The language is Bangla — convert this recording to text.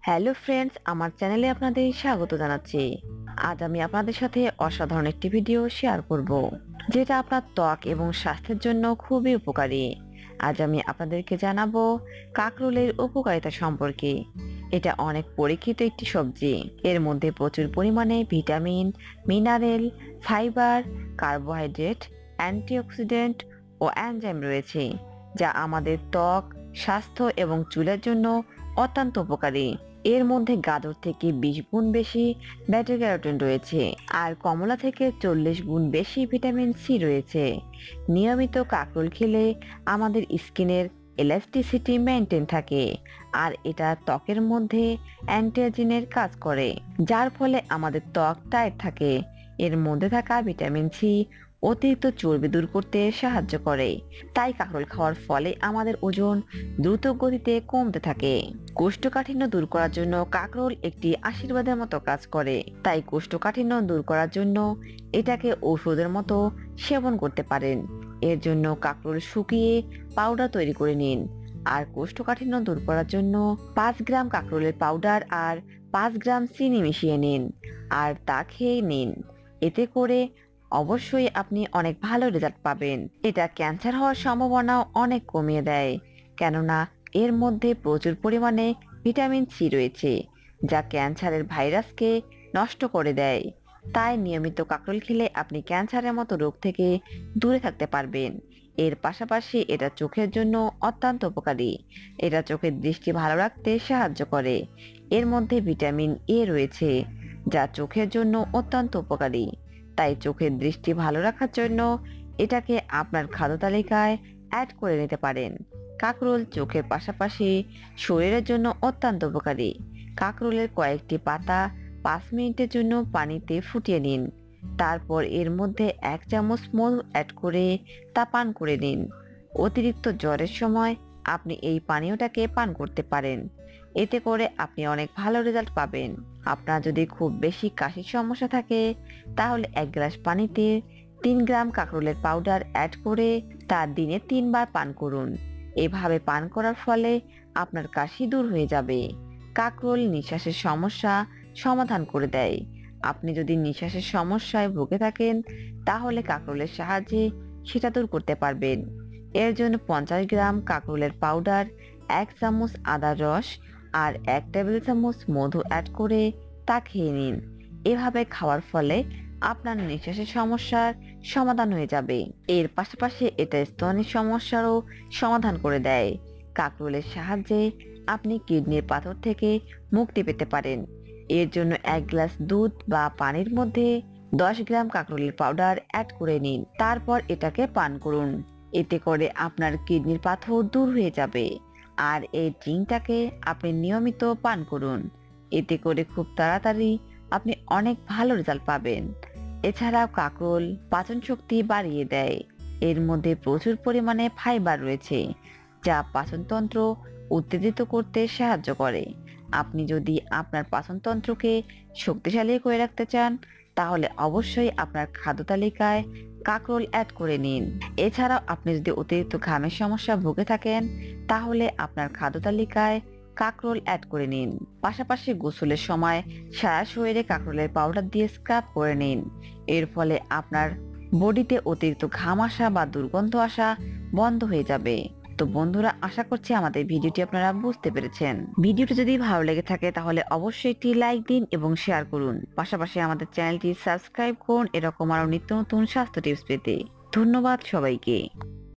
হ্যালো ফ্রেন্ডস, আমার চ্যানেলে আপনাদের স্বাগত জানাচ্ছি। আজ আমি আপনাদের সাথে অসাধারণ একটি ভিডিও শেয়ার করব, যেটা আপনার ত্বক এবং স্বাস্থ্যের জন্য খুবই উপকারী। আজ আমি আপনাদেরকে জানাবো কাঁকরোলের উপকারিতা সম্পর্কে। এটা অনেক পরীক্ষিত একটি সবজি। এর মধ্যে প্রচুর পরিমাণে vitamin, mineral, fibre, carbohydrate, antioxidant ও এনজাইম রয়েছে, যা আমাদের ত্বক, স্বাস্থ্য এবং চুলের জন্য অত্যন্ত উপকারী। এর মধ্যে গাজর থেকে 20 গুণ বেশি বেটা ক্যারোটিন রয়েছে, আর কমলা থেকে 40 গুণ বেশি ভিটামিন সি রয়েছে। নিয়মিত কাঁকরোল খেলে আমাদের স্কিনের এলাস্টিসিটি মেনটেন থাকে, আর এটা ত্বকের মধ্যে অ্যান্টিএজিংয়ের কাজ করে, যার ফলে আমাদের ত্বক টাইট থাকে। এর মধ্যে থাকা ভিটামিন সি অতিরিক্ত চর্বি দূর করতে সাহায্য করে, তাই কাঁকরোল খাওয়ার ফলে আমাদের ওজন দ্রুত গতিতে কমতে থাকে। কোষ্ঠকাঠিন্য দূর করার জন্য কাঁকরোল একটি আশীর্বাদের মতো কাজ করে, তাই কোষ্ঠকাঠিন্য দূর করার জন্য এটাকে ঔষধের মতো সেবন করতে পারেন। এর জন্য কাঁকরোল শুকিয়ে পাউডার তৈরি করে নিন, আর কোষ্ঠকাঠিন্য দূর করার জন্য 5 গ্রাম কাঁকরোলের পাউডার আর 5 গ্রাম চিনি মিশিয়ে নিন, আর তা খেয়ে নিন। এতে করে অবশ্যই আপনি অনেক ভালো রেজাল্ট পাবেন। এটা ক্যান্সার হওয়ার সম্ভাবনাও অনেক কমিয়ে দেয়, কেননা এর মধ্যে প্রচুর পরিমাণে ভিটামিন সি রয়েছে, যা ক্যান্সারের ভাইরাসকে নষ্ট করে দেয়। তাই নিয়মিত কাঁকরোল খেলে আপনি ক্যান্সারের মতো রোগ থেকে দূরে থাকতে পারবেন। এর পাশাপাশি এটা চোখের জন্য অত্যন্ত উপকারী। এটা চোখের দৃষ্টি ভালো রাখতে সাহায্য করে। এর মধ্যে ভিটামিন এ রয়েছে, যা চোখের জন্য অত্যন্ত উপকারী। তাই চোখের দৃষ্টি ভালো রাখার জন্য এটাকে আপনার খাদ্য তালিকায় অ্যাড করে নিতে পারেন। কাঁকরোল চোখের পাশাপাশি শরীরের জন্য অত্যন্ত উপকারী। কাঁকরোলের কয়েকটি পাতা 5 মিনিটের জন্য পানিতে ফুটিয়ে নিন, তারপর এর মধ্যে 1 চামচ মধু অ্যাড করে তা পান করে নিন। অতিরিক্ত জ্বরের সময় আপনি এই পানীয়টাকে পান করতে পারেন। এতে করে আপনি অনেক ভালো রেজাল্ট পাবেন। আপনার যদি খুব বেশি কাশির সমস্যা থাকে, তাহলে 1 গ্লাস পানিতে 3 গ্রাম কাঁকরোলের পাউডার অ্যাড করে তা দিনে 3 বার পান করুন। এভাবে পান করার ফলে আপনার কাশি দূর হয়ে যাবে। কাঁকরোল নিঃশ্বাসের সমস্যা সমাধান করে দেয়। আপনি যদি নিঃশ্বাসের সমস্যায় ভুগে থাকেন, তাহলে কাঁকরোলের সাহায্যে সেটা দূর করতে পারবেন। এর জন্য 50 গ্রাম কাঁকরোলের পাউডার, 1 চামচ আদার রস আর 1 টেবিল চামচ মধু অ্যাড করে তা খেয়ে নিন। এভাবে খাওয়ার ফলে আপনার নিঃশ্বাসের সমস্যার সমাধান হয়ে যাবে। এর পাশাপাশি এটা স্তনের সমস্যারও সমাধান করে দেয়। কাঁকরোলের সাহায্যে আপনি কিডনির পাথর থেকে মুক্তি পেতে পারেন। এর জন্য 1 গ্লাস দুধ বা পানির মধ্যে 10 গ্রাম কাঁকরোলের পাউডার অ্যাড করে নিন, তারপর এটাকে পান করুন। এতে করে আপনার কিডনির পাথর দূর হয়ে যাবে। আর এই ড্রিঙ্কটাকে আপনি নিয়মিত পান করুন। এতে করে খুব তাড়াতাড়ি আপনি অনেক ভালো রেজাল্ট পাবেন। এছাড়াও কাঁকরোল পাচন শক্তি বাড়িয়ে দেয়। এর মধ্যে প্রচুর পরিমাণে ফাইবার রয়েছে, যা পাচনতন্ত্র উত্তেজিত করতে সাহায্য করে। আপনি যদি আপনার পাচনতন্ত্রকে শক্তিশালী করে রাখতে চান, তাহলে অবশ্যই আপনার খাদ্য তালিকায় কাঁকরোল অ্যাড করে নিন। এছাড়াও আপনি যদি অতিরিক্ত ঘামের সমস্যা ভুগে থাকেন, তাহলে আপনার খাদ্য তালিকায় কাঁকরোল অ্যাড করে নিন। পাশাপাশি গোসলের সময় সারা শরীরে কাঁকরোলের পাউডার দিয়ে স্ক্রাব করে নিন। এর ফলে আপনার বডিতে অতিরিক্ত ঘাম আসা বা দুর্গন্ধ আসা বন্ধ হয়ে যাবে। তো বন্ধুরা, আশা করছি আমাদের ভিডিওটি আপনারা বুঝতে পেরেছেন। ভিডিওটি যদি ভালো লেগে থাকে, তাহলে অবশ্যই একটি লাইক দিন এবং শেয়ার করুন। পাশাপাশি আমাদের চ্যানেলটি সাবস্ক্রাইব করুন এরকম আরো নিত্য নতুন স্বাস্থ্য টিপস পেতে। ধন্যবাদ সবাইকে।